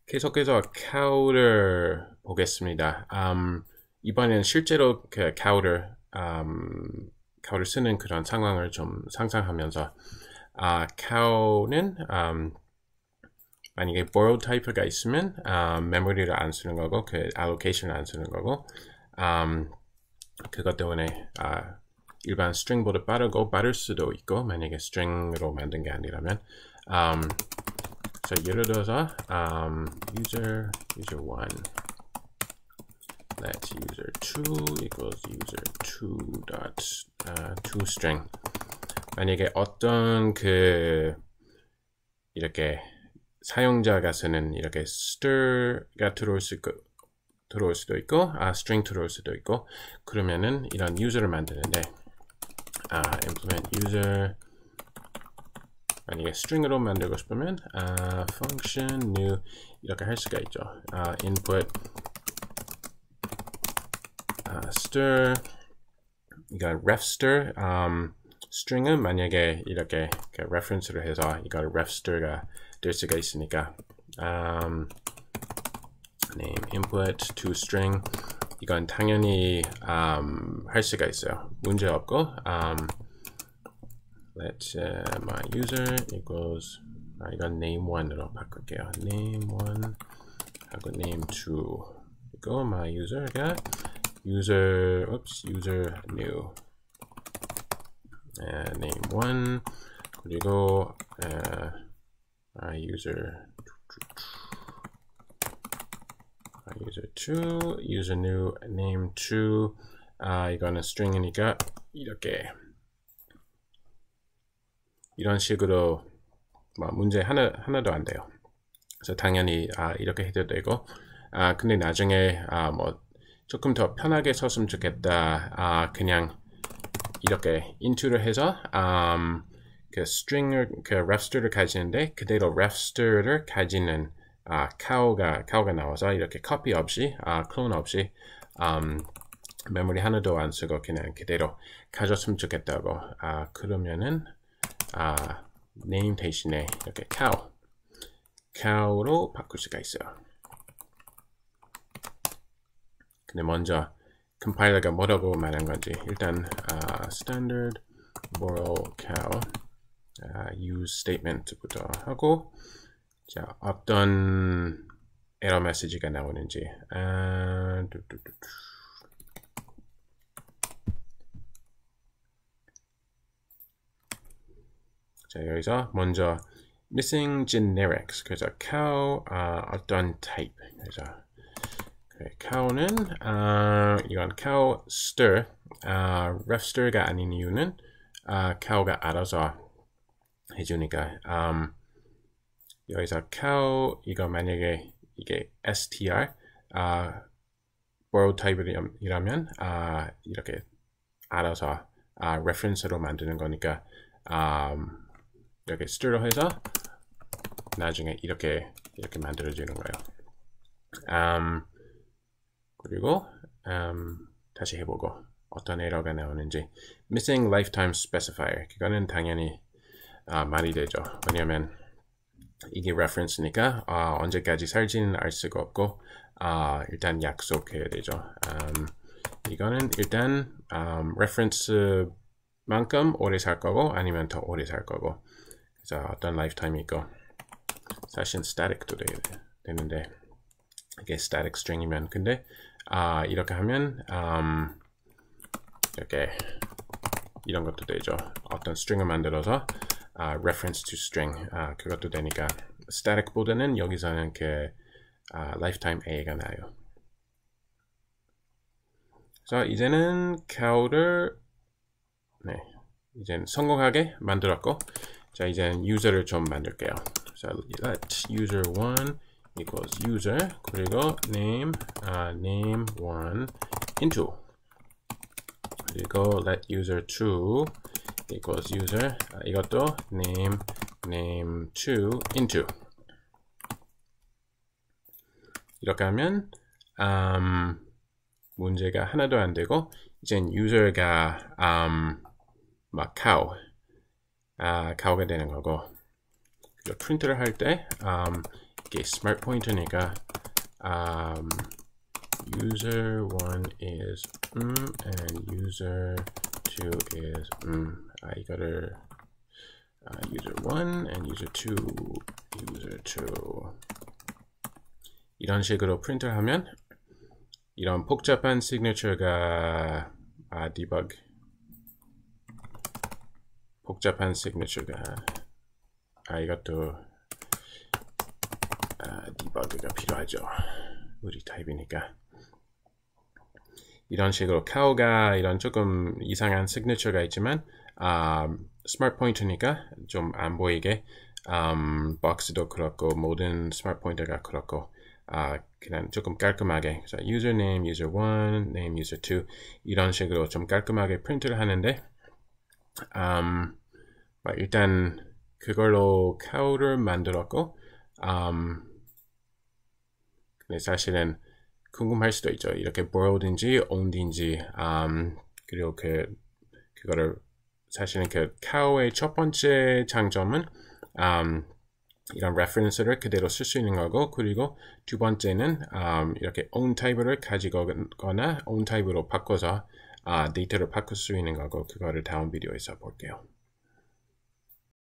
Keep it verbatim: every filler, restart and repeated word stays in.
계속해서 cow를 보겠습니다. 음, 이번엔 실제로 그 cow를, 음, cow를 쓰는 그런 상황을 좀 상상하면서 아, cow는 음, 만약에 borrow 타입가 있으면 음, 메모리를 안 쓰는 거고 그 allocation을 안 쓰는 거고 음, 그것 때문에 아, 일반 string보다 빠르고 빠를 수도 있고 만약에 string으로 만든 게 아니라면 음, 자, 예를 들어서 um, user user one let user two equals user two dot uh, two string 만약에 어떤 그 이렇게 사용자가 쓰는 이렇게 stir가 들어올 수 있고 들어올 수도 있고 아 string 들어올 수도 있고 그러면은 이런 user를 만드는데 아 implement user 만약에 string으로 만들고 싶으면 uh, function new 이렇게 할 수가 있죠. uh, input uh, stir 이거 refstir um, string은 만약에 이렇게 reference를 해서 이거 refstir가 될 수가 있으니까 um, name input to string 이건 당연히 um, 할 수가 있어요. 문제 없고 um, let uh, my user equals 아, 이건 name one으로 바꿀게요. name one 하고 name two 그리고 my user가 user oops user new uh, name one 그리고 uh, my user my user two user new name two 아 이거는 string이니까 이렇게 이런 식으로 뭐 문제 하나, 하나도 안 돼요. 그래서 당연히 아, 이렇게 해도 되고 아, 근데 나중에 아, 뭐 조금 더 편하게 썼으면 좋겠다. 아, 그냥 이렇게 into를 해서 um, 그 string을 그 rust를 가지는데 그대로 rust를 가지는 아, cow가 cow가 나와서 이렇게 copy 없이 아, clone 없이 um, 메모리 하나도 안 쓰고 그냥 그대로 가졌으면 좋겠다고. 아, 그러면은 아, name 대신에 이렇게 cow, cow로 바꿀 수가 있어요. 근데 먼저 컴파일러가 뭐라고 말한 건지 일단 uh, standard borrow cow uh, use statement부터 하고 자 어떤 에러 메시지가 나오는지 uh, 자, 여기서 먼저 missing generics 그래서 cow 어, 어떤 type 그래서 그래, cow는 어, 이건 cow stir 어, refstir가 아닌 이유는 어, cow가 알아서 해주니까 um, 여기서 cow 이거 만약에 이게 str 어, borrow type이라면 어, 이렇게 알아서 어, reference로 만드는 거니까 um, 이렇게 stir로 해서 나중에 이렇게 이렇게 만들어지는 거예요. Um, 그리고 um, 다시 해보고 어떤 에러가 나오는지 missing lifetime specifier 그거는 당연히 uh, 말이 되죠. 왜냐하면 이게 reference니까 uh, 언제까지 살지는 알 수가 없고 uh, 일단 약속해야 되죠. Um, 이거는 일단 um, reference만큼 오래 살 거고 아니면 더 오래 살 거고 그래서 어떤 lifetime이 있고 사실 static도 돼, 되는데 이게 static string이면 근데 아, 이렇게 하면 um, 이렇게 이런 것도 되죠. 어떤 string을 만들어서 uh, reference to string uh, 그것도 되니까 static보다는 여기서는 그 uh, lifetime A가 나요. 그래서 이제는 cow를 네, 이제는 성공하게 만들었고 자, 이제는 user를 좀 만들게요. So let user one equals user 그리고 name uh, name one into 그리고 let user two equals user uh, 이것도 name name two into 이렇게 하면 um, 문제가 하나도 안 되고 이젠 user가 um, 막 cow 아, cow가 되는 거고 프린트를 할 때 um, 이게 스마트 포인터니까 um, user one is 음 and user two is 음. 아, 이거를 uh, user one and user two, user two 이런 식으로 프린트를 하면 이런 복잡한 시그니처가 아, 디버그 복잡한 시그니처가 아, 이것도 아, 디버그가 필요하죠. 우리 타입이니까. 이런 식으로 cow가 이런 조금 이상한 시그니처가 있지만 아, 스마트 포인터니까 좀 안 보이게 um, 박스도 그렇고 모든 스마트 포인터가 그렇고 아, 그냥 조금 깔끔하게 그래서 username, user one, name, user two 이런 식으로 좀 깔끔하게 프린트를 하는데 um, 일단 그걸로 cow를 만들었고 um, 근데 사실은 궁금할 수도 있죠. 이렇게 borrowed인지 owned인지 um, 그리고 그 그거를 사실은 그 cow의 첫 번째 장점은 um, 이런 reference를 그대로 쓸 수 있는 거고 그리고 두 번째는 um, 이렇게 own 타입을 가지거나 own 타입으로 바꿔서 uh, 데이터를 바꿀 수 있는 거고 그거를 다음 비디오에서 볼게요.